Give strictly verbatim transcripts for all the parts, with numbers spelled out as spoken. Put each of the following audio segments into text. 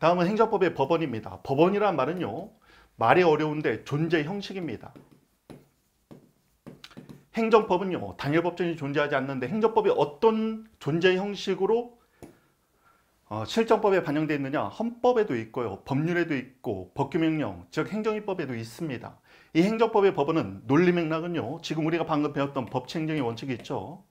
다음은 행정법의 법원입니다. 법원이란 말은요, 말이 어려운데 존재 형식입니다. 행정법은요, 단일법정이 존재하지 않는데 행정법이 어떤 존재 형식으로 어, 실정법에 반영되어 있느냐? 헌법에도 있고요, 법률에도 있고, 법규명령, 즉 행정입법에도 있습니다. 이 행정법의 법원은 논리 맥락은요, 지금 우리가 방금 배웠던 법치행정의 원칙이 있죠.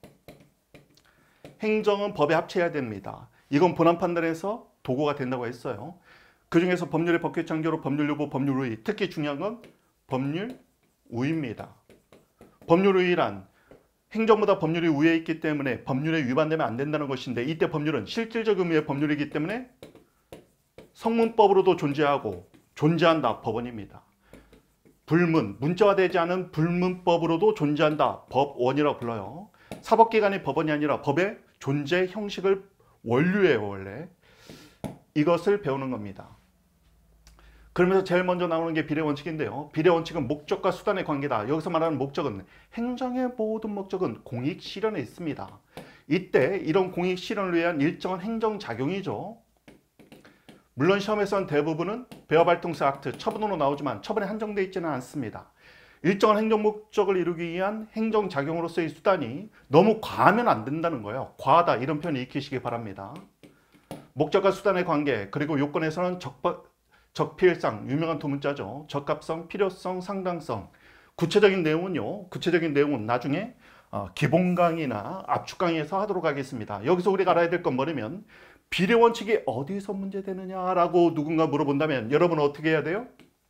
행정은 법에 합쳐야 됩니다. 이건 본안 판단에서 도구가 된다고 했어요. 그 중에서 법률의 법규 창조로 법률 요구, 법률 우위, 특히 중요한 건 법률 우위입니다. 법률 우위란 행정보다 법률이 우위에 있기 때문에 법률에 위반되면 안 된다는 것인데, 이때 법률은 실질적 의미의 법률이기 때문에 성문법으로도 존재하고 존재한다, 법원입니다. 불문, 문자화되지 않은 불문법으로도 존재한다, 법원이라고 불러요. 사법기관의 법원이 아니라 법의 존재 형식을 원류예요, 원래. 이것을 배우는 겁니다. 그러면서 제일 먼저 나오는 게 비례원칙인데요. 비례원칙은 목적과 수단의 관계다. 여기서 말하는 목적은, 행정의 모든 목적은 공익 실현에 있습니다. 이때 이런 공익 실현을 위한 일정한 행정작용이죠. 물론 시험에서는 대부분은 배어발동사 악트, 처분으로 나오지만 처분에 한정되어 있지는 않습니다. 일정한 행정 목적을 이루기 위한 행정작용으로서의 수단이 너무 과하면 안 된다는 거예요. 과하다, 이런 표현 익히시기 바랍니다. 목적과 수단의 관계, 그리고 요건에서는 적법, 적필상, 유명한 두 문자죠. 적합성, 필요성, 상당성. 구체적인 내용은요, 구체적인 내용은 나중에 어, 기본 강의나 압축 강의에서 하도록 하겠습니다. 여기서 우리가 알아야 될 건 뭐냐면, 비례원칙이 어디서 문제되느냐라고 누군가 물어본다면 여러분은 어떻게 해야 돼요?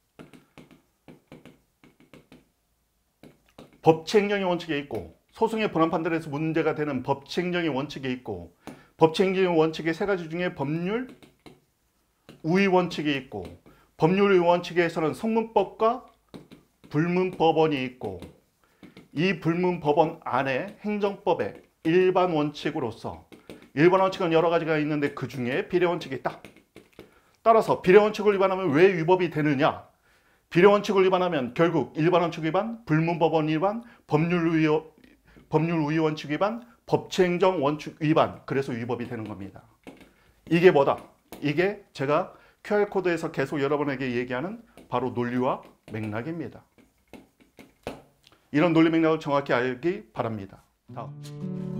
법치행정의 원칙에 있고, 소송의 본안 판단에서 문제가 되는 법치행정의 원칙에 있고, 법치행정의 원칙의 세 가지 중에 법률 우위 원칙이 있고, 법률 우위 원칙에서는 성문법과 불문법원이 있고, 이 불문법원 안에 행정법의 일반 원칙으로서, 일반 원칙은 여러 가지가 있는데 그 중에 비례원칙이 있다. 따라서 비례원칙을 위반하면 왜 위법이 되느냐? 비례원칙을 위반하면 결국 일반 원칙 위반, 불문법원 위반, 법률 우위, 법률 우위 원칙 위반, 법치행정 원칙 위반, 그래서 위법이 되는 겁니다. 이게 뭐다? 이게 제가 큐알코드에서 계속 여러분에게 얘기하는 바로 논리와 맥락입니다. 이런 논리 맥락을 정확히 알기 바랍니다. 다음.